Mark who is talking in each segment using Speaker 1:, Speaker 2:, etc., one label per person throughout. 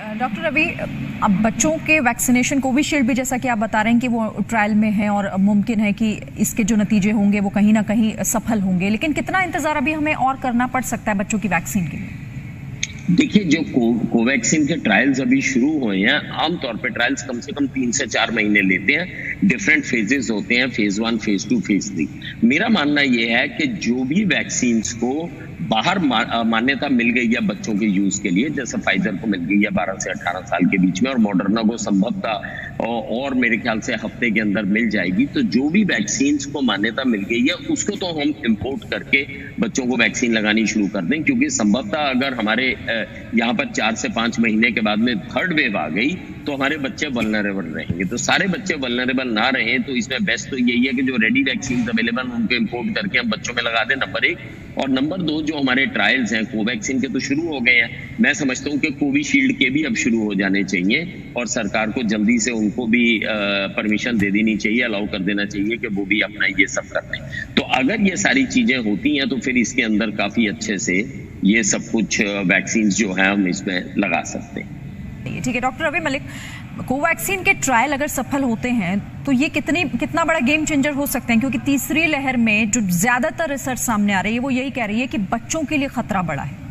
Speaker 1: Doctor अभी अब बच्चों के वैक्सीनेशन कोविशील्ड भी जैसा कि आप बता रहे हैं कि वो ट्रायल में है और मुमकिन है कि इसके जो नतीजे होंगे वो कहीं ना कहीं सफल होंगे, लेकिन कितना इंतजार अभी हमें और करना पड़ सकता है बच्चों की वैक्सीन के लिए?
Speaker 2: देखिए, जो कोवैक्सीन के ट्रायल्स अभी शुरू हुए हैं, आमतौर पे ट्रायल्स कम से कम 3 से 4 महीने लेते हैं। डिफरेंट फेजेस होते हैं, फेज 1, फेज 2, फेज 3। मेरा मानना यह है कि जो भी वैक्सीन्स को बाहर मान्यता मिल गई है बच्चों के यूज के लिए, जैसे फाइजर को मिल गई है 12 से 18 साल के बीच में, और मॉडर्ना को संभवतः और मेरे ख्याल से हफ्ते के अंदर मिल जाएगी, तो जो भी वैक्सीन्स को मान्यता मिल गई है उसको तो हम इंपोर्ट करके बच्चों को वैक्सीन लगानी शुरू कर दें, क्योंकि संभवतः अगर हमारे यहाँ पर 4 से 5 महीने के बाद में थर्ड वेव आ गई तो हमारे बच्चे वल्नरेबल रहेंगे। तो सारे बच्चे वल्नरेबल ना रहें तो इसमें बेस्ट तो यही है कि जो रेडी वैक्सीन अवेलेबल उनको इंपोर्ट करके हम बच्चों में लगा दें, नंबर 1। और नंबर 2, जो हमारे ट्रायल्स हैं कोवैक्सीन के तो शुरू हो गए हैं, मैं समझता हूँ कि कोविशील्ड के भी अब शुरू हो जाने चाहिए और सरकार को जल्दी से उनको भी परमिशन दे देनी चाहिए, अलाउ कर देना चाहिए कि वो भी अपना ये सब कर लें। तो अगर ये सारी चीजें होती हैं तो फिर इसके अंदर काफी अच्छे से ये सब कुछ वैक्सीन जो है हम इसमें लगा सकते हैं।
Speaker 1: ठीक है डॉक्टर रवि मलिक, कोवैक्सीन के ट्रायल अगर सफल होते हैं तो ये कितना बड़ा गेम चेंजर हो सकते हैं, क्योंकि तीसरी लहर में जो ज्यादातर रिसर्च सामने आ रही है वो यही कह रही है कि बच्चों के लिए खतरा बड़ा है।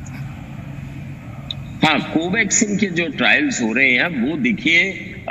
Speaker 2: हाँ, कोवैक्सीन के जो ट्रायल्स हो रहे हैं वो देखिए,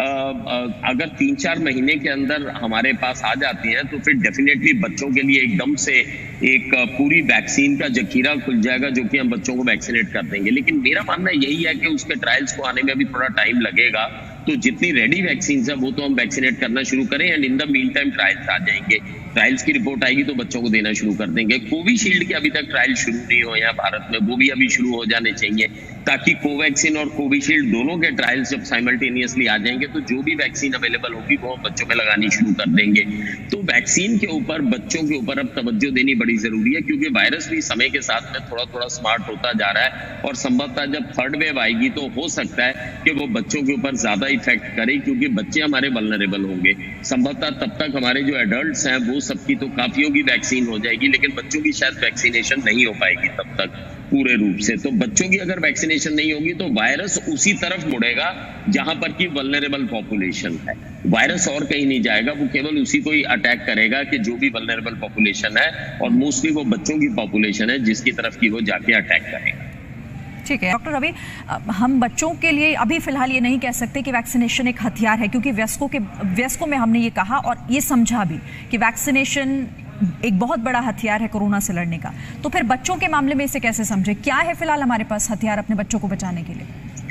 Speaker 2: अगर 3-4 महीने के अंदर हमारे पास आ जाते हैं तो फिर डेफिनेटली बच्चों के लिए एकदम से एक पूरी वैक्सीन का जखीरा खुल जाएगा जो कि हम बच्चों को वैक्सीनेट कर देंगे। लेकिन मेरा मानना यही है कि उसके ट्रायल्स को आने में अभी थोड़ा टाइम लगेगा, तो जितनी रेडी वैक्सीन है वो तो हम वैक्सीनेट करना शुरू करें, and in the meantime trials आ जाएंगे। ट्रायल्स की रिपोर्ट आएगी तो बच्चों को देना शुरू कर देंगे। कोविशील्ड के अभी तक ट्रायल शुरू नहीं हुए हैं भारत में, वो भी अभी शुरू हो जाने चाहिए, ताकि कोवैक्सीन और कोविशील्ड दोनों के ट्रायल्स जब साइमल्टेनियसली आ जाएंगे तो जो भी वैक्सीन अवेलेबल होगी वो हम बच्चों में लगानी शुरू कर देंगे। तो वैक्सीन के ऊपर, बच्चों के ऊपर अब तवज्जो देनी बड़ी जरूरी है, क्योंकि वायरस भी समय के साथ में थोड़ा थोड़ा स्मार्ट होता जा रहा है, और संभवतः जब थर्ड वेव आएगी तो हो सकता है कि वो बच्चों के ऊपर ज्यादा इफेक्ट करे, क्योंकि बच्चे हमारे वल्नरेबल होंगे। संभवतः तब तक हमारे जो एडल्ट्स हैं वो सबकी तो काफियों की वैक्सीन हो जाएगी, लेकिन बच्चों की शायद वैक्सीनेशन नहीं हो पाएगी तब तक पूरे रूप से। तो बच्चों की अगर वैक्सीनेशन नहीं होगी तो वायरस उसी तरफ मुड़ेगा जहां पर की वल्नरेबल पॉपुलेशन है। वायरस और कहीं नहीं जाएगा, वो केवल उसी को ही अटैक करेगा कि जो भी वल्नरेबल पॉपुलेशन है, और मोस्टली वो बच्चों की पॉपुलेशन है जिसकी तरफ की वो जाके अटैक करेगा।
Speaker 1: ठीक है डॉक्टर रवि, हम बच्चों के लिए अभी फिलहाल ये नहीं कह सकते कि वैक्सीनेशन एक हथियार है, क्योंकि वयस्कों में हमने ये कहा और ये समझा भी कि वैक्सीनेशन एक बहुत बड़ा हथियार है कोरोना से लड़ने का। तो फिर बच्चों के मामले में इसे कैसे समझे? क्या है फिलहाल हमारे पास हथियार अपने बच्चों को बचाने के लिए?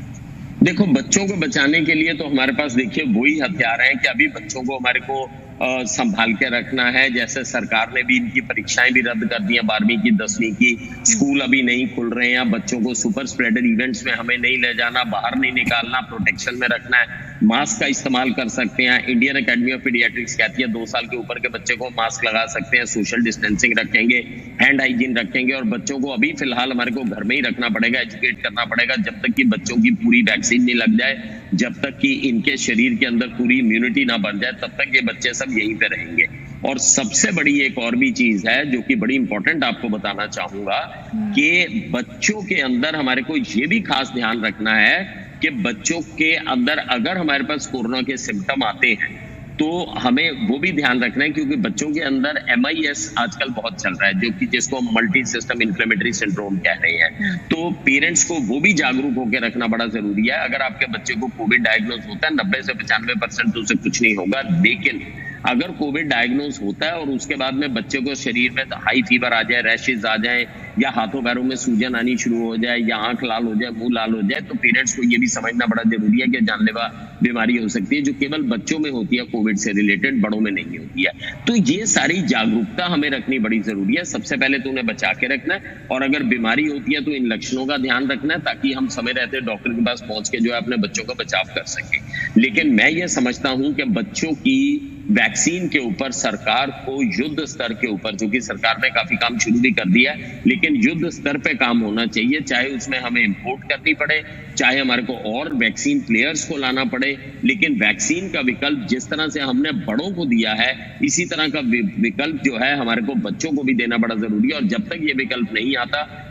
Speaker 2: देखो, बच्चों को बचाने के लिए तो हमारे पास देखिए वही हथियार है कि अभी बच्चों को हमारे को संभाल के रखना है। जैसे सरकार ने भी इनकी परीक्षाएं भी रद्द कर दी हैं, 12वीं की 10वीं की। स्कूल अभी नहीं खुल रहे हैं, बच्चों को सुपर स्प्रेडर इवेंट्स में हमें नहीं ले जाना, बाहर नहीं निकालना, प्रोटेक्शन में रखना है। मास्क का इस्तेमाल कर सकते हैं। इंडियन एकेडमी ऑफ पीडियाट्रिक्स कहती है 2 साल के ऊपर के बच्चे को मास्क लगा सकते हैं, सोशल डिस्टेंसिंग रखेंगे, हैंड हाइजीन रखेंगे, और बच्चों को अभी फिलहाल हमारे को घर में ही रखना पड़ेगा, एजुकेट करना पड़ेगा जब तक कि बच्चों की पूरी वैक्सीन नहीं लग जाए, जब तक कि इनके शरीर के अंदर पूरी इम्यूनिटी ना बढ़ जाए, तब तक ये बच्चे सब यहीं पे रहेंगे। और सबसे बड़ी एक और भी चीज है जो कि बड़ी इंपॉर्टेंट आपको बताना चाहूंगा कि बच्चों के अंदर हमारे को ये भी खास ध्यान रखना है कि बच्चों के अंदर अगर हमारे पास कोरोना के सिम्टम आते हैं तो हमें वो भी ध्यान रखना है, क्योंकि बच्चों के अंदर MIS आजकल बहुत चल रहा है, जो कि जिसको मल्टी सिस्टम इन्फ्लेमेटरी सिंड्रोम कह रहे हैं। तो पेरेंट्स को वो भी जागरूक होकर रखना बड़ा जरूरी है। अगर आपके बच्चे को कोविड डायग्नोज होता है, 90 से 95% तो उसे कुछ नहीं होगा, लेकिन अगर कोविड डायग्नोज होता है और उसके बाद में बच्चे को शरीर में हाई फीवर आ जाए, रैशेज आ जाए, या हाथों पैरों में सूजन आनी शुरू हो जाए, या आंख लाल हो जाए, मुंह लाल हो जाए, तो पेरेंट्स को ये भी समझना बड़ा जरूरी है कि जानलेवा बीमारी हो सकती है जो केवल बच्चों में होती है, कोविड से रिलेटेड, बड़ों में नहीं होती है। तो ये सारी जागरूकता हमें रखनी बड़ी जरूरी है। सबसे पहले तो उन्हें बचा के रखना है, और अगर बीमारी होती है तो इन लक्षणों का ध्यान रखना है, ताकि हम समय रहते डॉक्टर के पास पहुंच के जो है अपने बच्चों का बचाव कर सकें। लेकिन मैं ये समझता हूं कि बच्चों की वैक्सीन के ऊपर सरकार को युद्ध स्तर के ऊपर, जो कि सरकार ने काफी काम शुरू भी कर दिया है, लेकिन युद्ध स्तर पे काम होना चाहिए। चाहे उसमें हमें इंपोर्ट करनी पड़े, चाहे हमारे को और वैक्सीन प्लेयर्स को लाना पड़े, लेकिन वैक्सीन का विकल्प जिस तरह से हमने बड़ों को दिया है, इसी तरह का विकल्प जो है हमारे को बच्चों को भी देना बड़ा जरूरी है। और जब तक ये विकल्प नहीं आता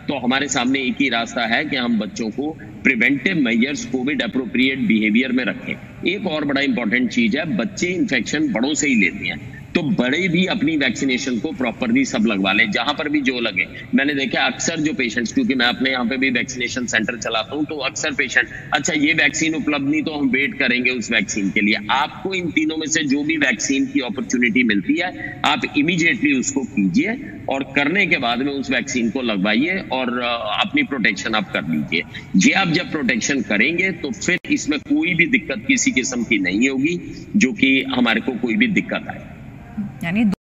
Speaker 2: तो हमारे सामने एक ही रास्ता है कि हम बच्चों को preventive measures covid appropriate behaviour में रखें। एक और बड़ा इंपॉर्टेंट चीज है, बच्चे इन्फेक्शन बड़ों से ही लेते हैं, तो बड़े भी अपनी वैक्सीनेशन को प्रॉपरली सब लगवा लें, जहां पर भी जो लगे। मैंने देखा अक्सर जो पेशेंट्स, क्योंकि मैं अपने यहाँ पे भी वैक्सीनेशन सेंटर चलाता हूं, तो अक्सर पेशेंट, अच्छा ये वैक्सीन उपलब्ध नहीं तो हम वेट करेंगे उस वैक्सीन के लिए। आपको इन तीनों में से जो भी वैक्सीन की अपॉर्चुनिटी मिलती है, आप इमीडिएटली उसको कीजिए और करने के बाद में उस वैक्सीन को लगवाइए और अपनी प्रोटेक्शन आप कर लीजिए। ये आप जब प्रोटेक्शन करेंगे तो फिर इसमें कोई भी दिक्कत किसी किस्म की नहीं होगी, जो कि हमारे को कोई भी दिक्कत आए।
Speaker 1: यानी